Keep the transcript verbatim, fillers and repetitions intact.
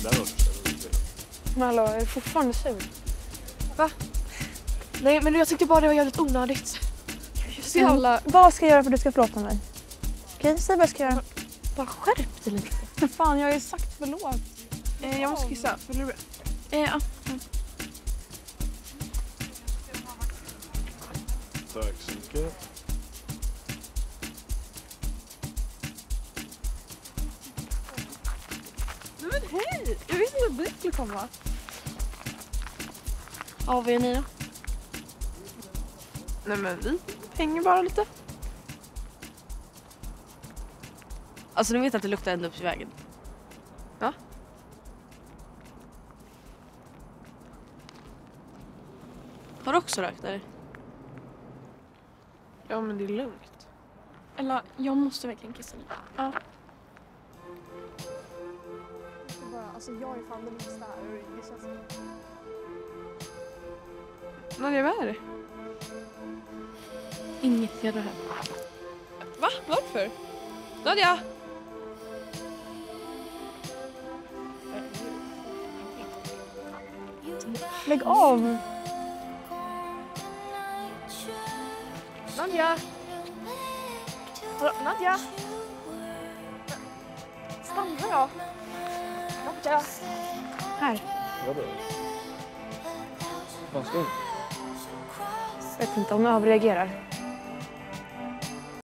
Men hallå, är du fortfarande sur? Va? Nej, men jag tyckte bara det var jävligt onödigt. Så jävla... Vad ska jag göra för att du ska förlåta mig? Okej, säg vad jag ska göra. Bara skärp dig lite. Men fan, jag har ju sagt förlåt. Eh, jag måste kissa. Vill du det? Eh, ja. Mm. Tack så mycket. Nej men hej! Jag visste inte att du skulle komma. Ja, vad är ni då? Nej men vi hänger bara lite. Alltså ni vet att det luktar ända upp till vägen. Ja? Har du också rökt eller? Ja men det är lugnt. Eller, jag måste verkligen kissa lite. Ja. Alltså jag är fan den minsta här och det känns... Nadja, vad är det? Inget jag rör. Va? Varför? Nadja! Lägg av! Nadja! Hallå, Nadja! Stanna då! Nadja! Här. Vadå? Vad ska du? Jag vet inte om jag avreagerar.